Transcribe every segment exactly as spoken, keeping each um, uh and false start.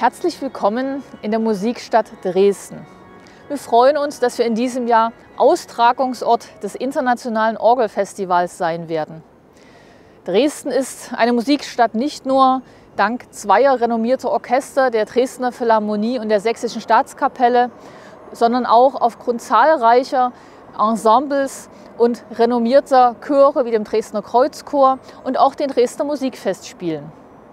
Herzlich willkommen in der Musikstadt Dresden. Wir freuen uns, dass wir in diesem Jahr Austragungsort des Internationalen Orgelfestivals sein werden. Dresden ist eine Musikstadt nicht nur dank zweier renommierter Orchester, der Dresdner Philharmonie und der Sächsischen Staatskapelle, sondern auch aufgrund zahlreicher Ensembles und renommierter Chöre wie dem Dresdner Kreuzchor und auch den Dresdner Musikfestspielen.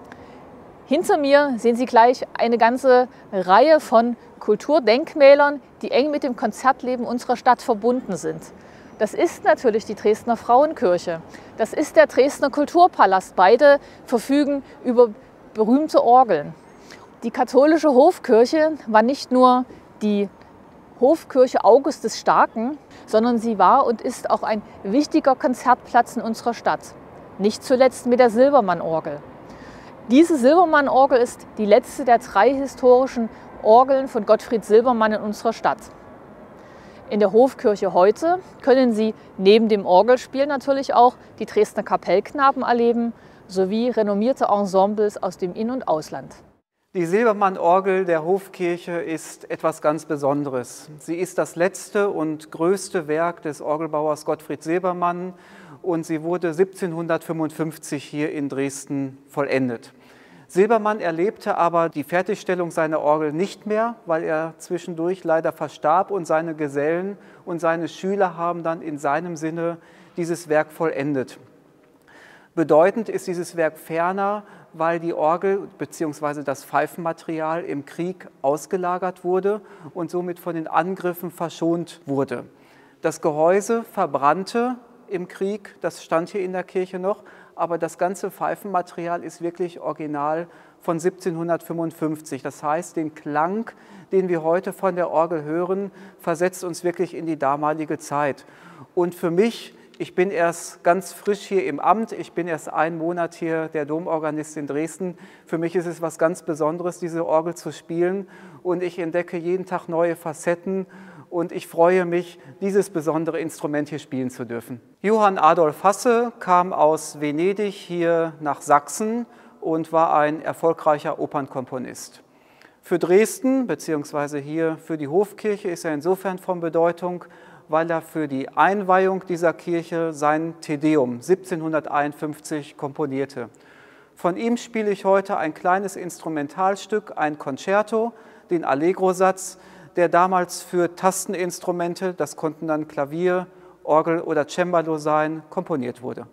Hinter mir sehen Sie gleich eine ganze Reihe von Kulturdenkmälern, die eng mit dem Konzertleben unserer Stadt verbunden sind. Das ist natürlich die Dresdner Frauenkirche, das ist der Dresdner Kulturpalast. Beide verfügen über berühmte Orgeln. Die katholische Hofkirche war nicht nur die Hofkirche August des Starken, sondern sie war und ist auch ein wichtiger Konzertplatz in unserer Stadt. Nicht zuletzt mit der Silbermann-Orgel. Diese Silbermann-Orgel ist die letzte der drei historischen Orgeln von Gottfried Silbermann in unserer Stadt. In der Hofkirche heute können Sie neben dem Orgelspiel natürlich auch die Dresdner Kapellknaben erleben, sowie renommierte Ensembles aus dem In- und Ausland. Die Silbermann-Orgel der Hofkirche ist etwas ganz Besonderes. Sie ist das letzte und größte Werk des Orgelbauers Gottfried Silbermann und sie wurde siebzehnhundertfünfundfünfzig hier in Dresden vollendet. Silbermann erlebte aber die Fertigstellung seiner Orgel nicht mehr, weil er zwischendurch leider verstarb und seine Gesellen und seine Schüler haben dann in seinem Sinne dieses Werk vollendet. Bedeutend ist dieses Werk ferner, weil die Orgel bzw. das Pfeifenmaterial im Krieg ausgelagert wurde und somit von den Angriffen verschont wurde. Das Gehäuse verbrannte im Krieg, das stand hier in der Kirche noch, aber das ganze Pfeifenmaterial ist wirklich original von siebzehnhundertfünfundfünfzig. Das heißt, den Klang, den wir heute von der Orgel hören, versetzt uns wirklich in die damalige Zeit. Und für mich, ich bin erst ganz frisch hier im Amt, ich bin erst einen Monat hier der Domorganist in Dresden. Für mich ist es was ganz Besonderes, diese Orgel zu spielen und ich entdecke jeden Tag neue Facetten und ich freue mich, dieses besondere Instrument hier spielen zu dürfen. Johann Adolf Hasse kam aus Venedig hier nach Sachsen und war ein erfolgreicher Opernkomponist. Für Dresden bzw. hier für die Hofkirche ist er insofern von Bedeutung, weil er für die Einweihung dieser Kirche sein Te Deum siebzehnhunderteinundfünfzig komponierte. Von ihm spiele ich heute ein kleines Instrumentalstück, ein Concerto, den Allegro-Satz, der damals für Tasteninstrumente, das konnten dann Klavier, Orgel oder Cembalo sein, komponiert wurde.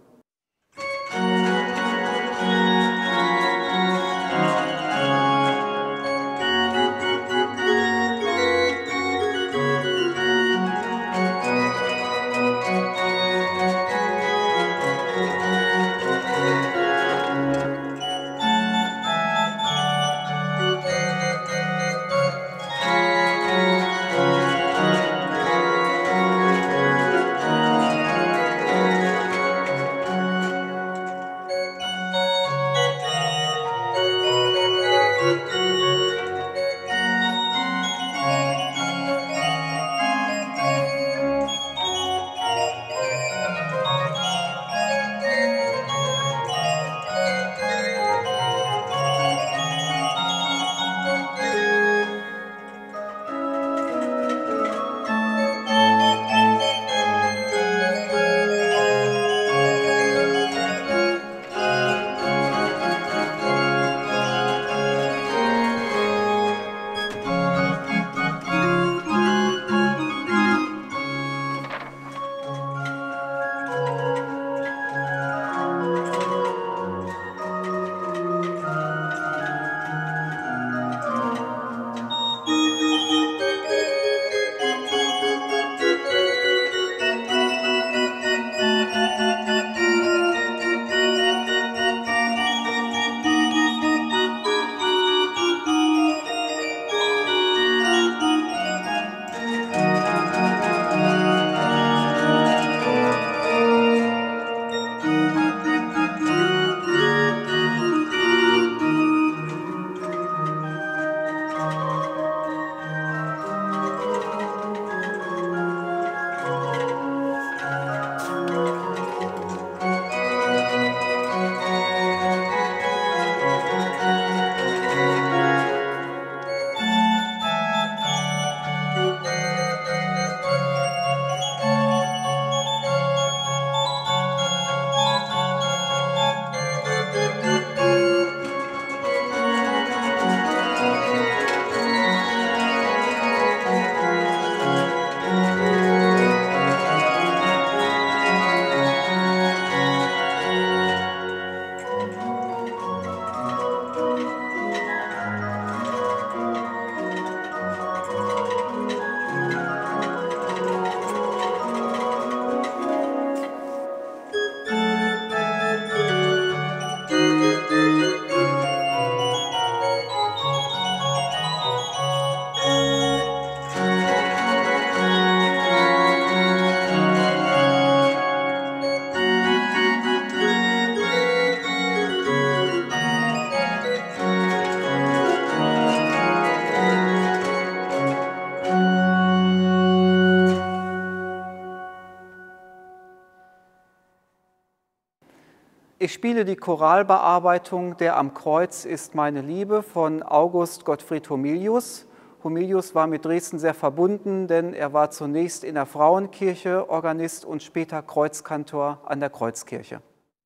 Ich spiele die Choralbearbeitung Der am Kreuz ist meine Liebe von August Gottfried Homilius. Homilius war mit Dresden sehr verbunden, denn er war zunächst in der Frauenkirche Organist und später Kreuzkantor an der Kreuzkirche.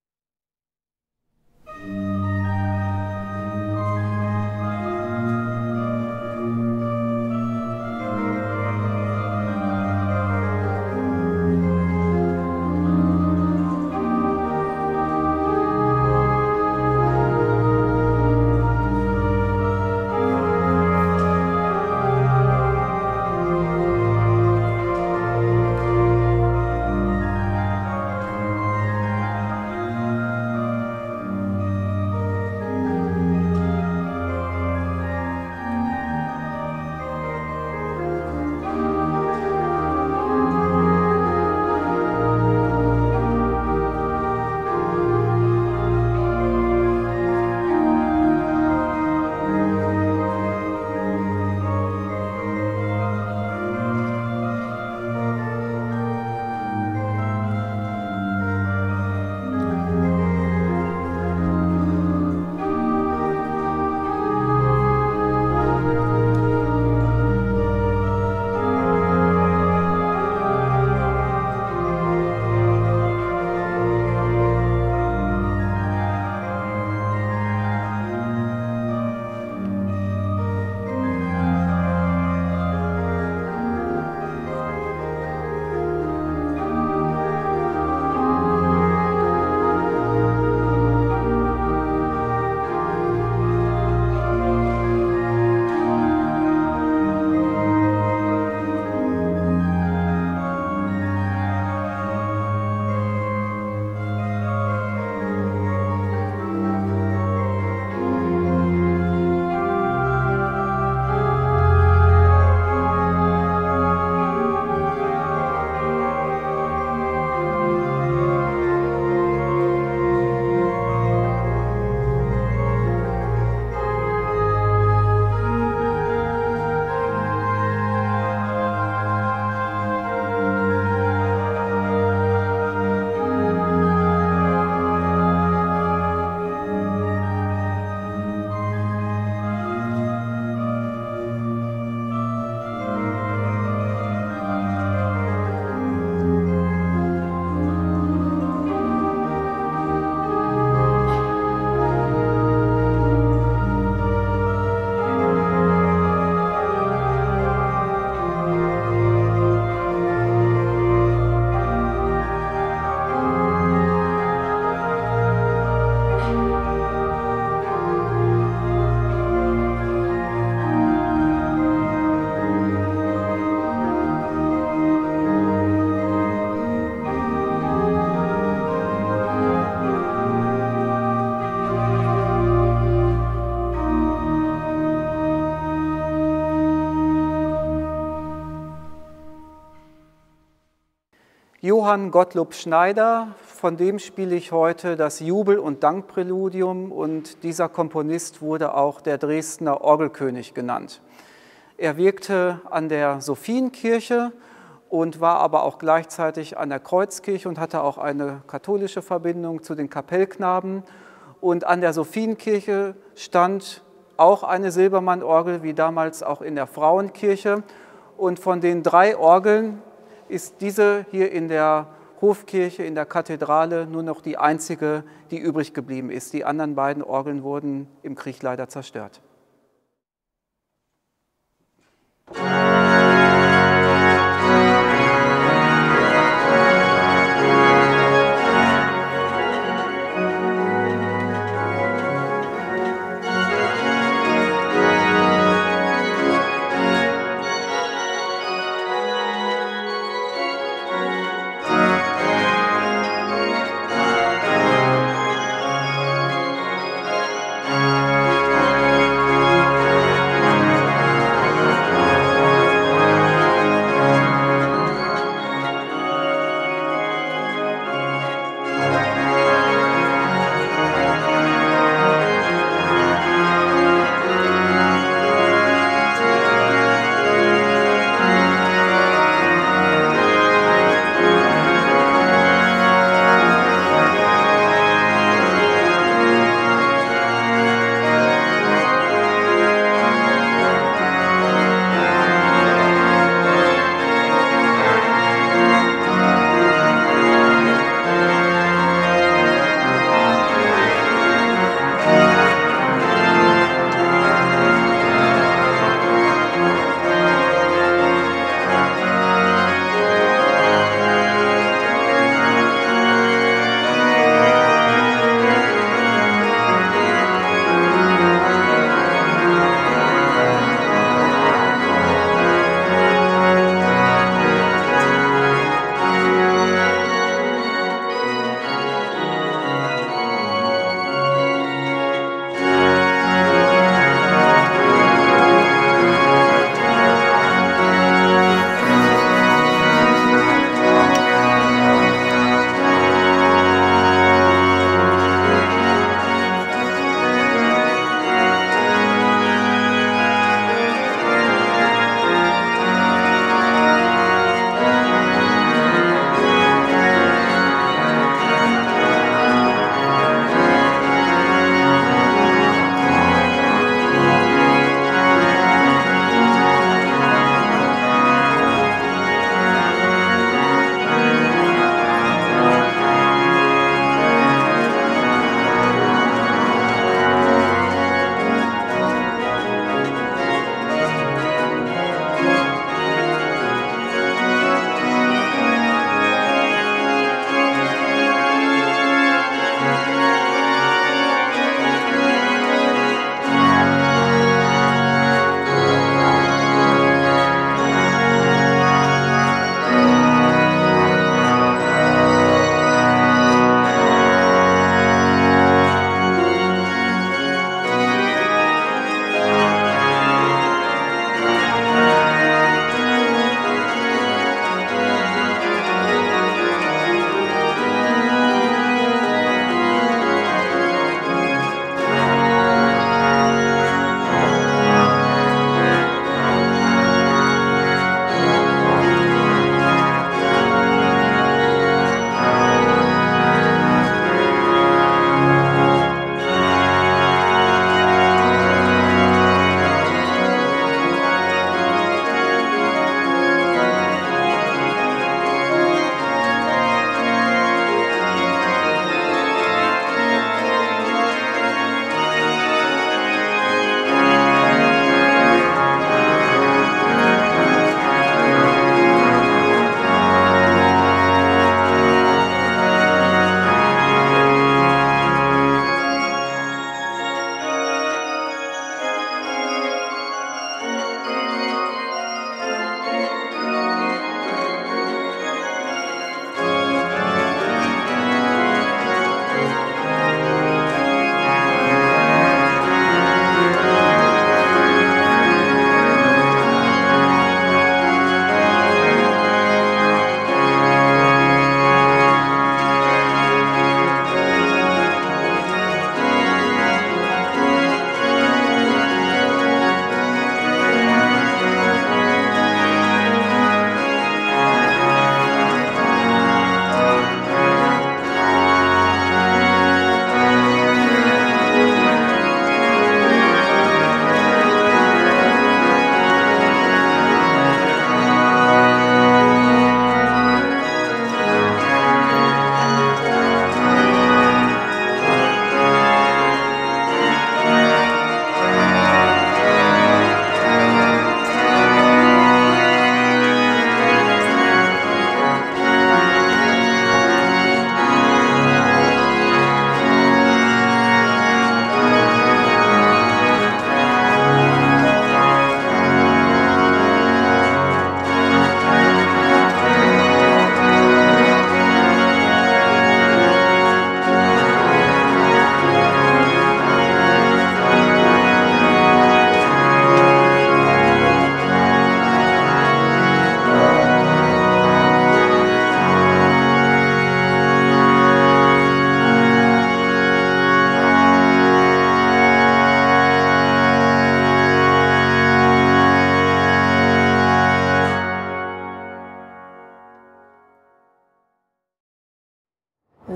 Johann Gottlob Schneider, von dem spiele ich heute das Jubel- und Dankpräludium, und dieser Komponist wurde auch der Dresdner Orgelkönig genannt. Er wirkte an der Sophienkirche und war aber auch gleichzeitig an der Kreuzkirche und hatte auch eine katholische Verbindung zu den Kapellknaben. Und an der Sophienkirche stand auch eine Silbermann-Orgel, wie damals auch in der Frauenkirche. Und von den drei Orgeln ist diese hier in der Hofkirche, in der Kathedrale, nur noch die einzige, die übrig geblieben ist. Die anderen beiden Orgeln wurden im Krieg leider zerstört.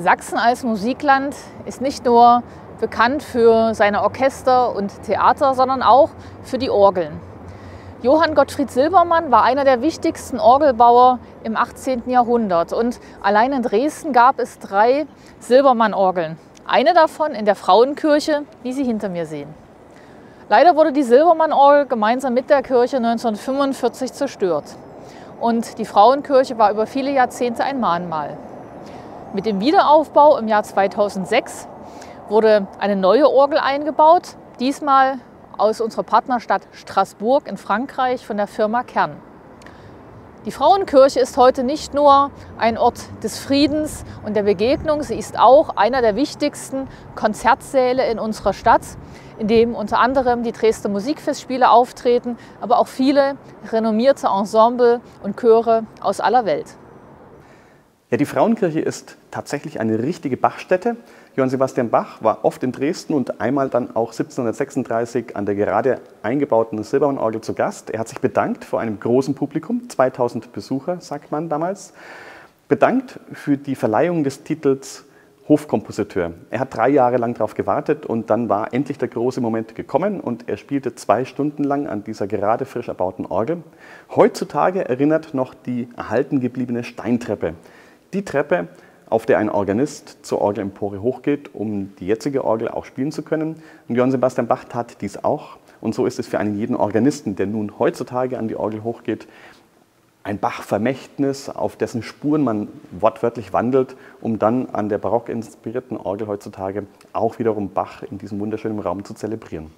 Sachsen als Musikland ist nicht nur bekannt für seine Orchester und Theater, sondern auch für die Orgeln. Johann Gottfried Silbermann war einer der wichtigsten Orgelbauer im achtzehnten Jahrhundert und allein in Dresden gab es drei Silbermann-Orgeln. Eine davon in der Frauenkirche, wie Sie hinter mir sehen. Leider wurde die Silbermann-Orgel gemeinsam mit der Kirche neunzehnhundertfünfundvierzig zerstört. Und die Frauenkirche war über viele Jahrzehnte ein Mahnmal. Mit dem Wiederaufbau im Jahr zweitausendsechs wurde eine neue Orgel eingebaut, diesmal aus unserer Partnerstadt Straßburg in Frankreich von der Firma Kern. Die Frauenkirche ist heute nicht nur ein Ort des Friedens und der Begegnung, sie ist auch einer der wichtigsten Konzertsäle in unserer Stadt, in dem unter anderem die Dresdner Musikfestspiele auftreten, aber auch viele renommierte Ensemble und Chöre aus aller Welt. Ja, die Frauenkirche ist tatsächlich eine richtige Bachstätte. Johann Sebastian Bach war oft in Dresden und einmal dann auch siebzehnhundertsechsunddreißig an der gerade eingebauten Silbermann-Orgel zu Gast. Er hat sich bedankt vor einem großen Publikum, zweitausend Besucher, sagt man damals, bedankt für die Verleihung des Titels Hofkompositeur. Er hat drei Jahre lang darauf gewartet und dann war endlich der große Moment gekommen und er spielte zwei Stunden lang an dieser gerade frisch erbauten Orgel. Heutzutage erinnert noch die erhalten gebliebene Steintreppe. Die Treppe, auf der ein Organist zur Orgelempore hochgeht, um die jetzige Orgel auch spielen zu können. Und Johann Sebastian Bach tat dies auch. Und so ist es für einen jeden Organisten, der nun heutzutage an die Orgel hochgeht, ein Bach-Vermächtnis, auf dessen Spuren man wortwörtlich wandelt, um dann an der barock inspirierten Orgel heutzutage auch wiederum Bach in diesem wunderschönen Raum zu zelebrieren.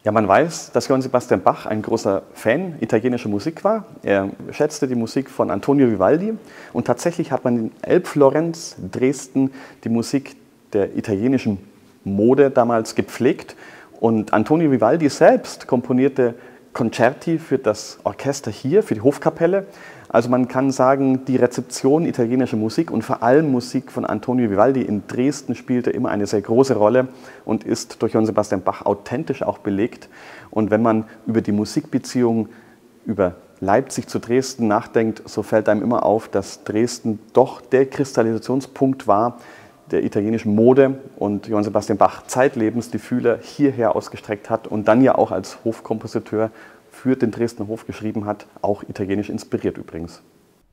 Ja, man weiß, dass Johann Sebastian Bach ein großer Fan italienischer Musik war. Er schätzte die Musik von Antonio Vivaldi und tatsächlich hat man in Elbflorenz, Dresden, die Musik der italienischen Mode damals gepflegt. Und Antonio Vivaldi selbst komponierte Concerti für das Orchester hier, für die Hofkapelle. Also man kann sagen, die Rezeption italienischer Musik und vor allem Musik von Antonio Vivaldi in Dresden spielte immer eine sehr große Rolle und ist durch Johann Sebastian Bach authentisch auch belegt. Und wenn man über die Musikbeziehung über Leipzig zu Dresden nachdenkt, so fällt einem immer auf, dass Dresden doch der Kristallisationspunkt war der italienischen Mode und Johann Sebastian Bach zeitlebens die Fühler hierher ausgestreckt hat und dann ja auch als Hofkompositeur für den Dresdner Hof geschrieben hat, auch italienisch inspiriert übrigens.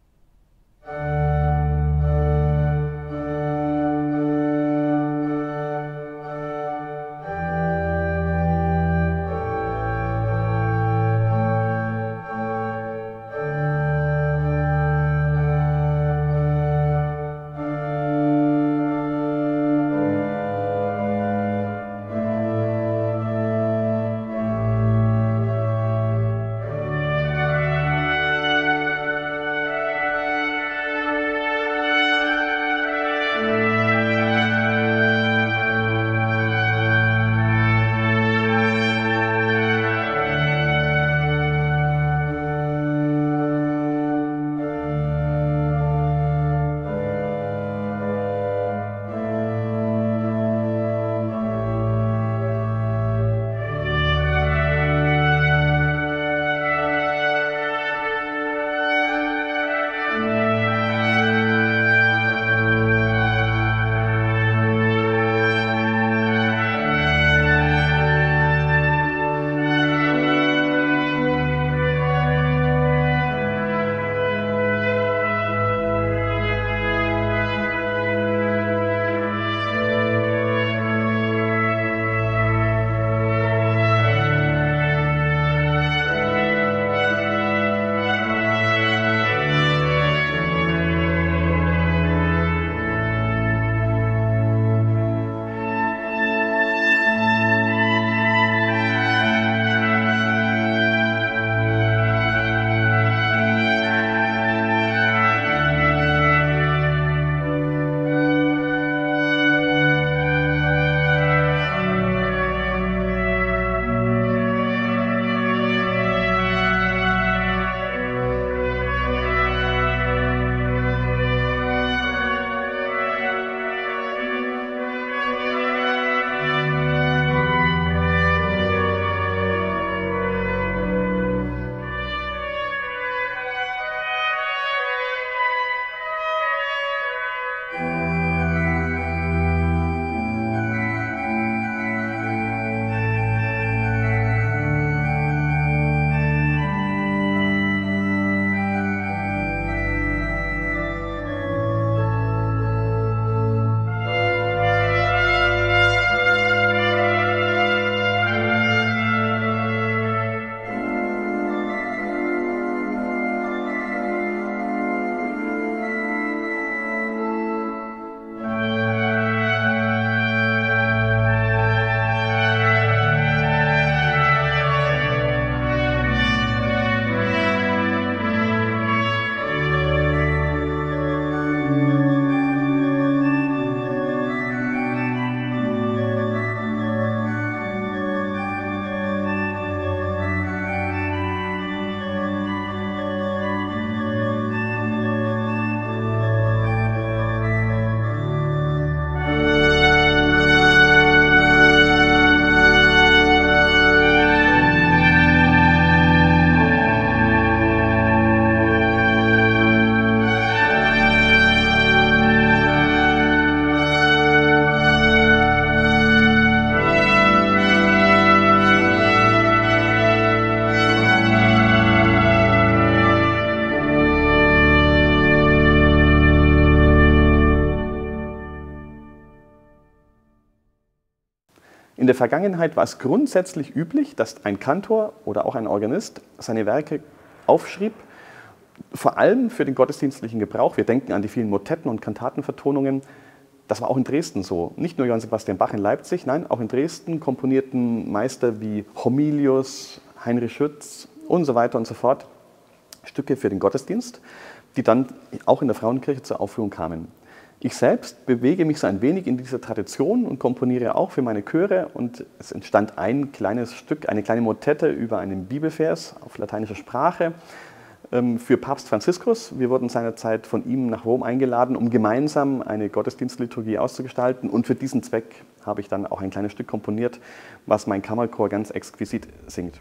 In der Vergangenheit war es grundsätzlich üblich, dass ein Kantor oder auch ein Organist seine Werke aufschrieb, vor allem für den gottesdienstlichen Gebrauch. Wir denken an die vielen Motetten und Kantatenvertonungen. Das war auch in Dresden so. Nicht nur Johann Sebastian Bach in Leipzig, nein, auch in Dresden komponierten Meister wie Homilius, Heinrich Schütz und so weiter und so fort Stücke für den Gottesdienst, die dann auch in der Frauenkirche zur Aufführung kamen. Ich selbst bewege mich so ein wenig in dieser Tradition und komponiere auch für meine Chöre, und es entstand ein kleines Stück, eine kleine Motette über einen Bibelvers auf lateinischer Sprache für Papst Franziskus. Wir wurden seinerzeit von ihm nach Rom eingeladen, um gemeinsam eine Gottesdienstliturgie auszugestalten, und für diesen Zweck habe ich dann auch ein kleines Stück komponiert, was mein Kammerchor ganz exquisit singt.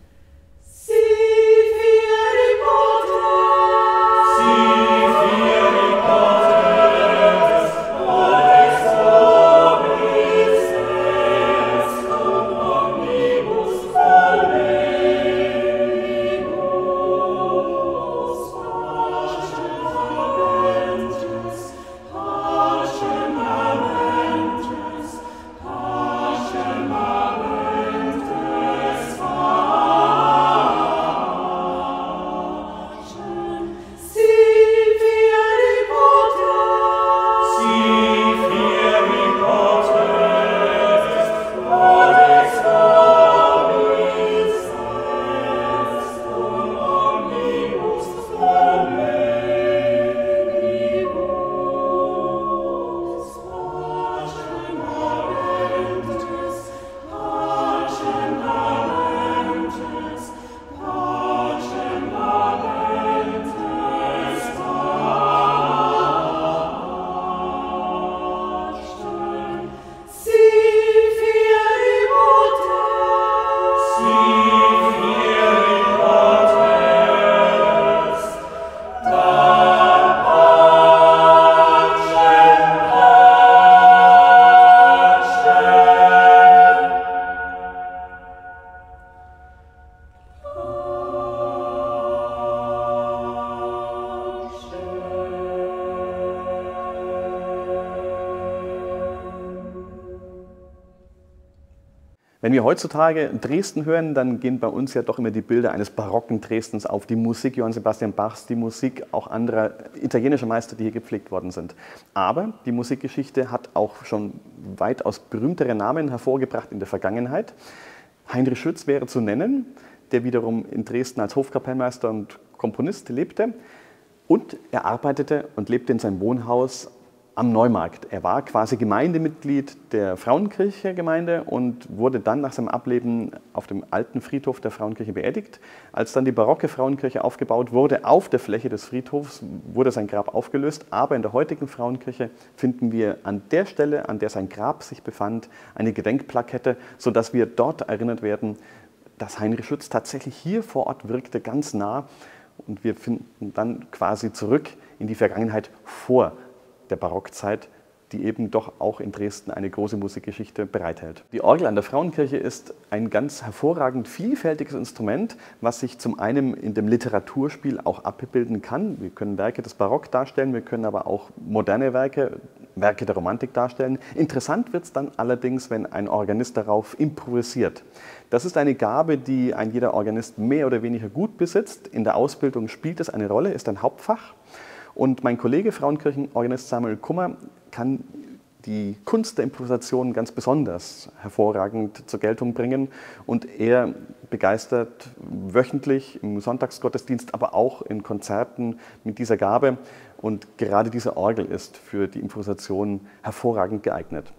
Wenn wir heutzutage Dresden hören, dann gehen bei uns ja doch immer die Bilder eines barocken Dresdens auf, die Musik Johann Sebastian Bachs, die Musik auch anderer italienischer Meister, die hier gepflegt worden sind. Aber die Musikgeschichte hat auch schon weitaus berühmtere Namen hervorgebracht in der Vergangenheit. Heinrich Schütz wäre zu nennen, der wiederum in Dresden als Hofkapellmeister und Komponist lebte, und er arbeitete und lebte in seinem Wohnhaus am Neumarkt. Er war quasi Gemeindemitglied der Frauenkirche-Gemeinde und wurde dann nach seinem Ableben auf dem alten Friedhof der Frauenkirche beerdigt. Als dann die barocke Frauenkirche aufgebaut wurde, auf der Fläche des Friedhofs, wurde sein Grab aufgelöst. Aber in der heutigen Frauenkirche finden wir an der Stelle, an der sein Grab sich befand, eine Gedenkplakette, sodass wir dort erinnert werden, dass Heinrich Schütz tatsächlich hier vor Ort wirkte, ganz nah. Und wir finden dann quasi zurück in die Vergangenheit vor der Barockzeit, die eben doch auch in Dresden eine große Musikgeschichte bereithält. Die Orgel an der Frauenkirche ist ein ganz hervorragend vielfältiges Instrument, was sich zum einen in dem Literaturspiel auch abbilden kann. Wir können Werke des Barock darstellen, wir können aber auch moderne Werke, Werke der Romantik darstellen. Interessant wird es dann allerdings, wenn ein Organist darauf improvisiert. Das ist eine Gabe, die ein jeder Organist mehr oder weniger gut besitzt. In der Ausbildung spielt es eine Rolle, ist ein Hauptfach. Und mein Kollege, Frauenkirchenorganist Samuel Kummer, kann die Kunst der Improvisation ganz besonders hervorragend zur Geltung bringen. Und er begeistert wöchentlich im Sonntagsgottesdienst, aber auch in Konzerten mit dieser Gabe. Und gerade diese Orgel ist für die Improvisation hervorragend geeignet.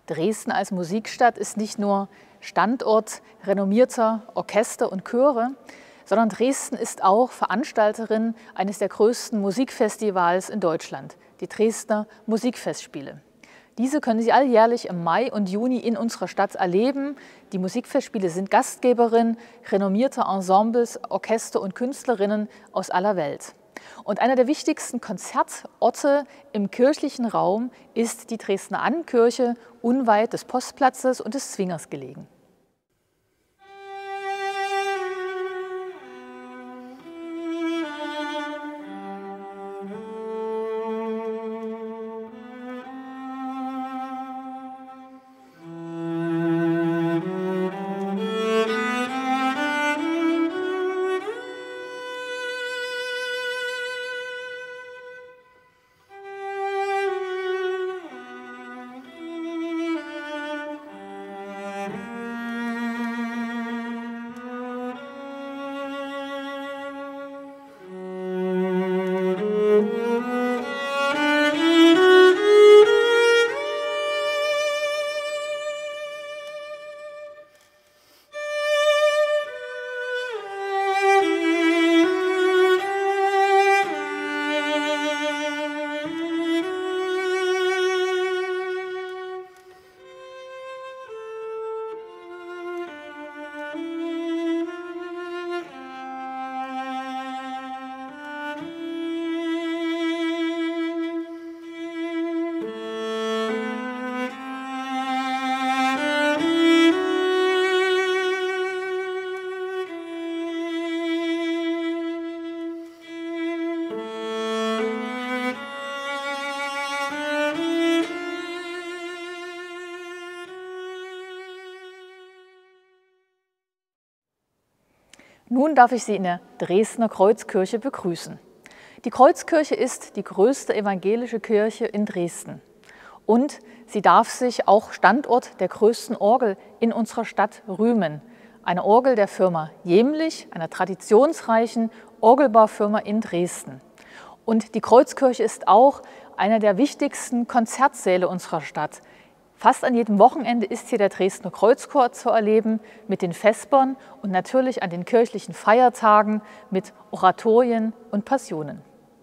Dresden als Musikstadt ist nicht nur Standort renommierter Orchester und Chöre, sondern Dresden ist auch Veranstalterin eines der größten Musikfestivals in Deutschland, die Dresdner Musikfestspiele. Diese können Sie alljährlich im Mai und Juni in unserer Stadt erleben. Die Musikfestspiele sind Gastgeberin renommierter Ensembles, Orchester und Künstlerinnen aus aller Welt. Und einer der wichtigsten Konzertorte im kirchlichen Raum ist die Dresdner Annenkirche, unweit des Postplatzes und des Zwingers gelegen. Nun darf ich Sie in der Dresdner Kreuzkirche begrüßen. Die Kreuzkirche ist die größte evangelische Kirche in Dresden und sie darf sich auch Standort der größten Orgel in unserer Stadt rühmen. Eine Orgel der Firma Jemlich, einer traditionsreichen Orgelbaufirma in Dresden. Und die Kreuzkirche ist auch einer der wichtigsten Konzertsäle unserer Stadt. Fast an jedem Wochenende ist hier der Dresdner Kreuzchor zu erleben mit den Vespern und natürlich an den kirchlichen Feiertagen mit Oratorien und Passionen.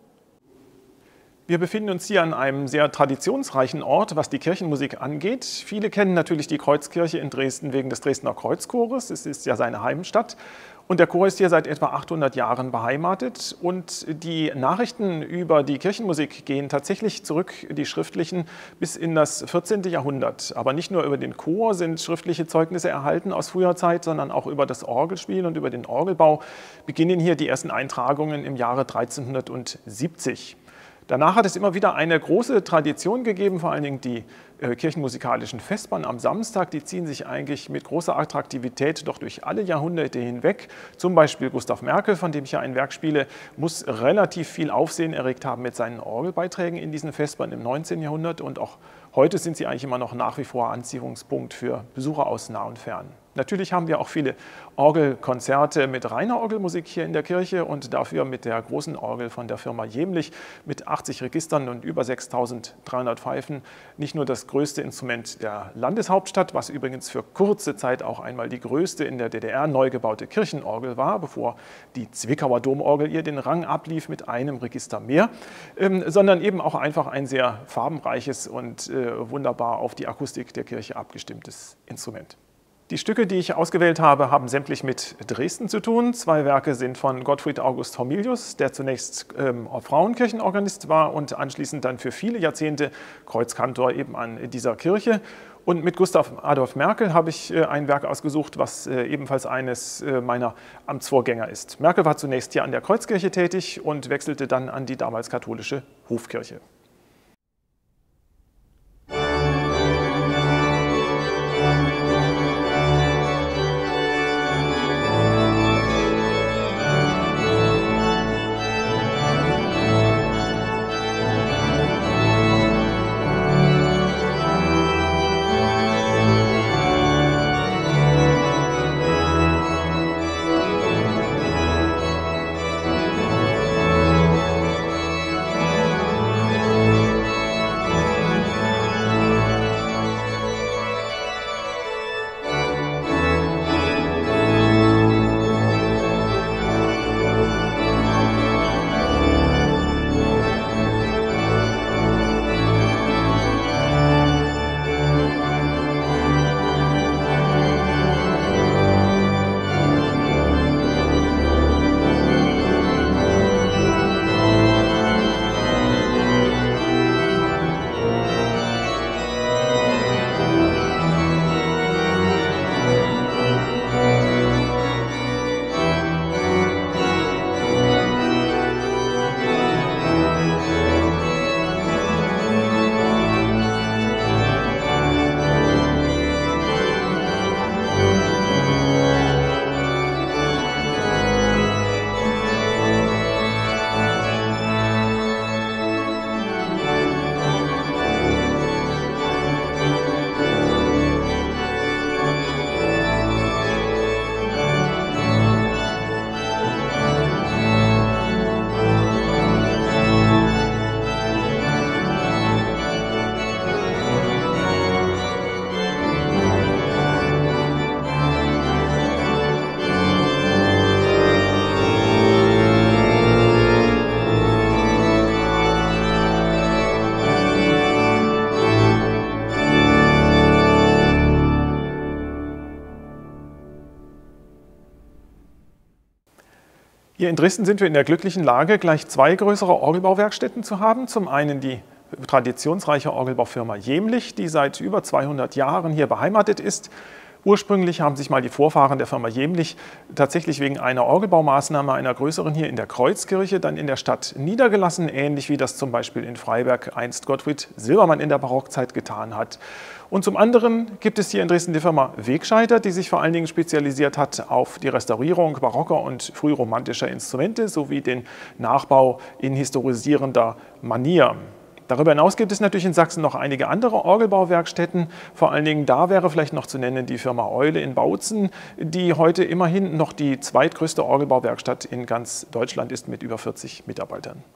Wir befinden uns hier an einem sehr traditionsreichen Ort, was die Kirchenmusik angeht. Viele kennen natürlich die Kreuzkirche in Dresden wegen des Dresdner Kreuzchores. Es ist ja seine Heimstatt. Und der Chor ist hier seit etwa achthundert Jahren beheimatet. Und die Nachrichten über die Kirchenmusik gehen tatsächlich zurück, die schriftlichen, bis in das vierzehnte Jahrhundert. Aber nicht nur über den Chor sind schriftliche Zeugnisse erhalten aus früher Zeit, sondern auch über das Orgelspiel und über den Orgelbau beginnen hier die ersten Eintragungen im Jahre dreizehnhundertsiebzig. Danach hat es immer wieder eine große Tradition gegeben, vor allen Dingen die äh, kirchenmusikalischen Vespern am Samstag. Die ziehen sich eigentlich mit großer Attraktivität doch durch alle Jahrhunderte hinweg. Zum Beispiel Gustav Merkel, von dem ich ja ein Werk spiele, muss relativ viel Aufsehen erregt haben mit seinen Orgelbeiträgen in diesen Vespern im neunzehnten Jahrhundert. Und auch heute sind sie eigentlich immer noch nach wie vor Anziehungspunkt für Besucher aus nah und fern. Natürlich haben wir auch viele Orgelkonzerte mit reiner Orgelmusik hier in der Kirche und dafür mit der großen Orgel von der Firma Jemlich mit achtzig Registern und über sechstausenddreihundert Pfeifen. Nicht nur das größte Instrument der Landeshauptstadt, was übrigens für kurze Zeit auch einmal die größte in der D D R neu gebaute Kirchenorgel war, bevor die Zwickauer Domorgel ihr den Rang ablief mit einem Register mehr, ähm, sondern eben auch einfach ein sehr farbenreiches und äh, wunderbar auf die Akustik der Kirche abgestimmtes Instrument. Die Stücke, die ich ausgewählt habe, haben sämtlich mit Dresden zu tun. Zwei Werke sind von Gottfried August Hormilius, der zunächst ähm, Frauenkirchenorganist war und anschließend dann für viele Jahrzehnte Kreuzkantor eben an dieser Kirche. Und mit Gustav Adolf Merkel habe ich äh, ein Werk ausgesucht, was äh, ebenfalls eines äh, meiner Amtsvorgänger ist. Merkel war zunächst hier an der Kreuzkirche tätig und wechselte dann an die damals katholische Hofkirche. Hier in Dresden sind wir in der glücklichen Lage, gleich zwei größere Orgelbauwerkstätten zu haben. Zum einen die traditionsreiche Orgelbaufirma Jämlich, die seit über zweihundert Jahren hier beheimatet ist. Ursprünglich haben sich mal die Vorfahren der Firma Jämlich tatsächlich wegen einer Orgelbaumaßnahme einer größeren hier in der Kreuzkirche dann in der Stadt niedergelassen, ähnlich wie das zum Beispiel in Freiberg einst Gottfried Silbermann in der Barockzeit getan hat. Und zum anderen gibt es hier in Dresden die Firma Wegscheider, die sich vor allen Dingen spezialisiert hat auf die Restaurierung barocker und frühromantischer Instrumente sowie den Nachbau in historisierender Manier. Darüber hinaus gibt es natürlich in Sachsen noch einige andere Orgelbauwerkstätten. Vor allen Dingen da wäre vielleicht noch zu nennen die Firma Eule in Bautzen, die heute immerhin noch die zweitgrößte Orgelbauwerkstatt in ganz Deutschland ist mit über vierzig Mitarbeitern.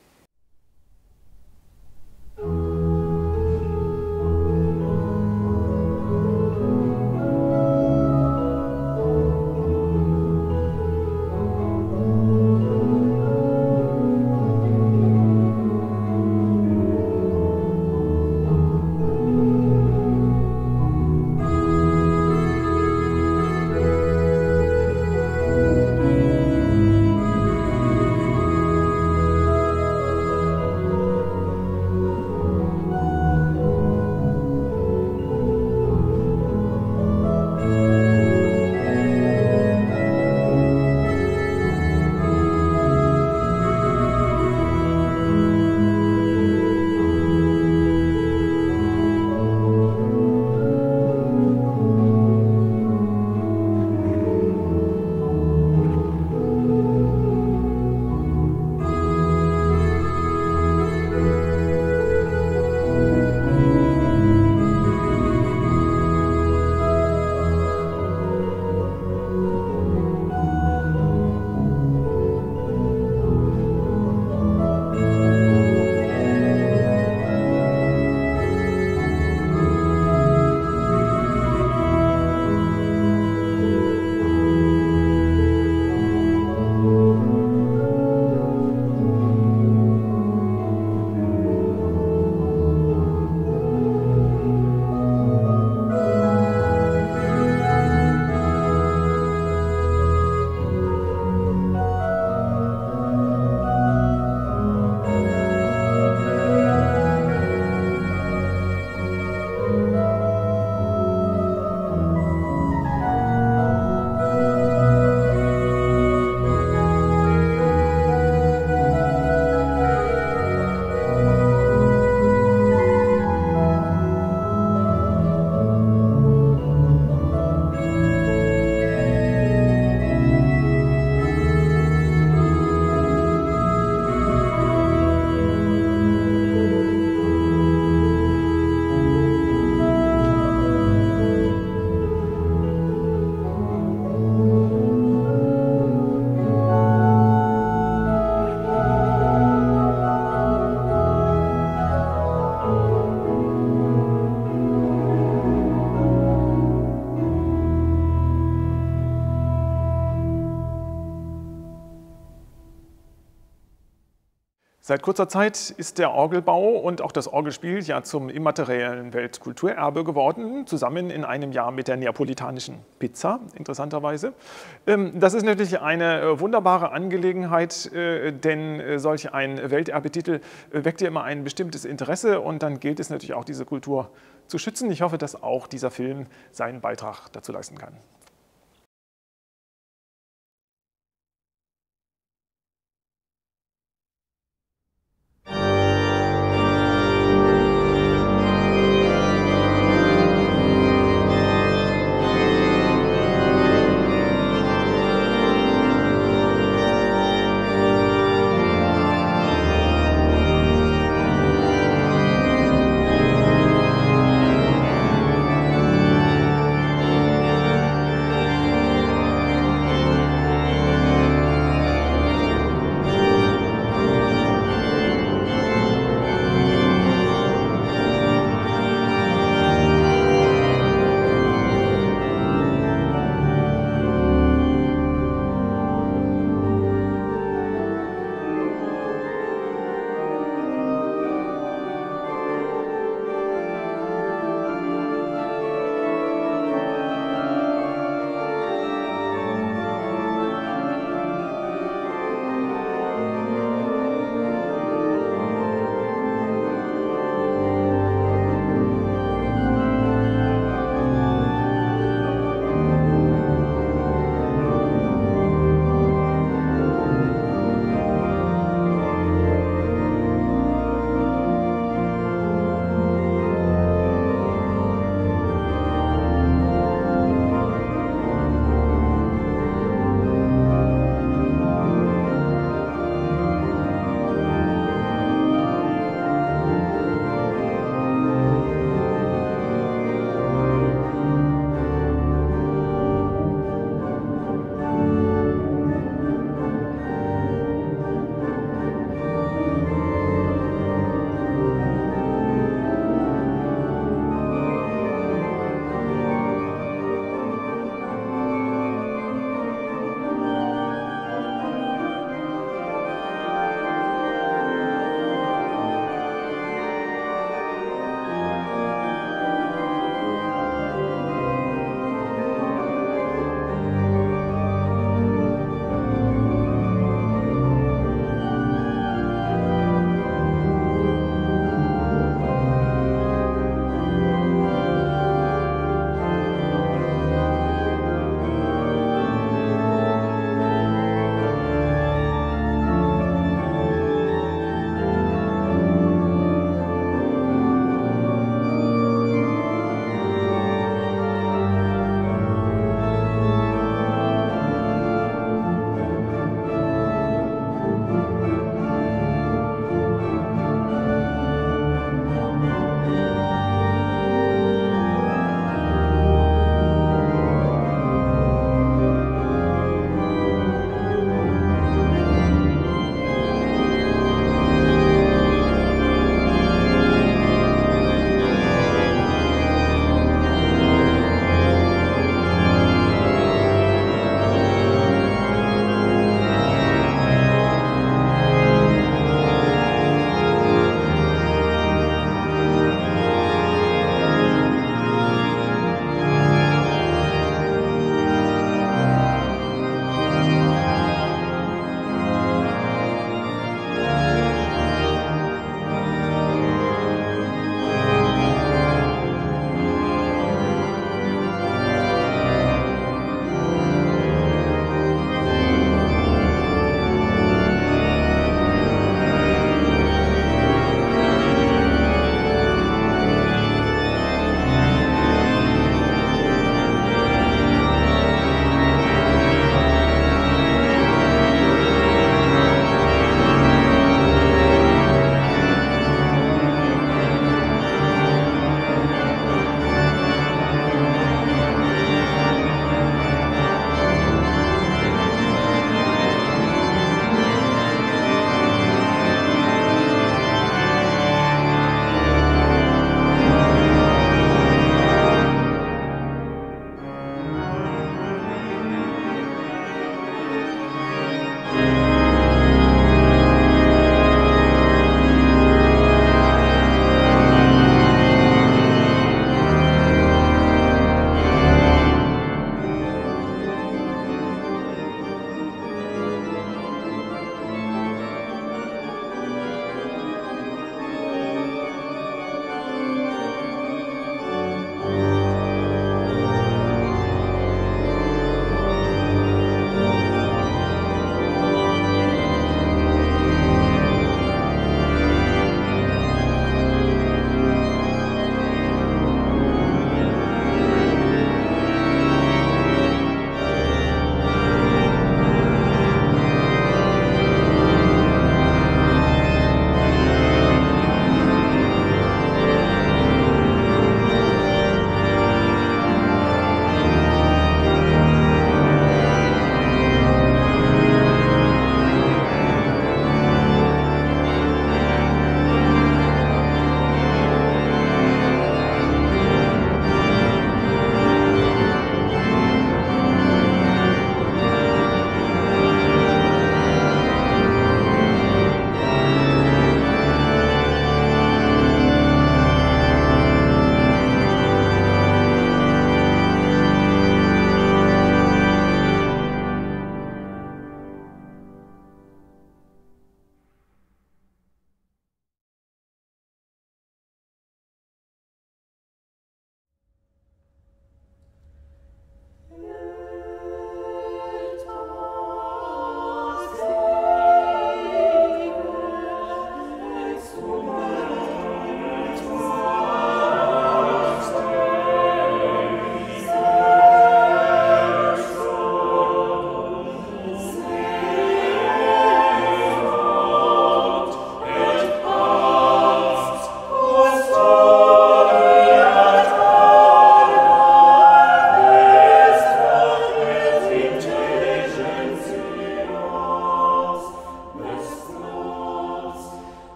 Seit kurzer Zeit ist der Orgelbau und auch das Orgelspiel ja zum immateriellen Weltkulturerbe geworden, zusammen in einem Jahr mit der neapolitanischen Pizza, interessanterweise. Das ist natürlich eine wunderbare Angelegenheit, denn solch ein Welterbetitel weckt ja immer ein bestimmtes Interesse und dann gilt es natürlich auch, diese Kultur zu schützen. Ich hoffe, dass auch dieser Film seinen Beitrag dazu leisten kann.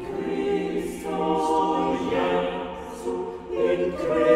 Christus Jesu, in Christus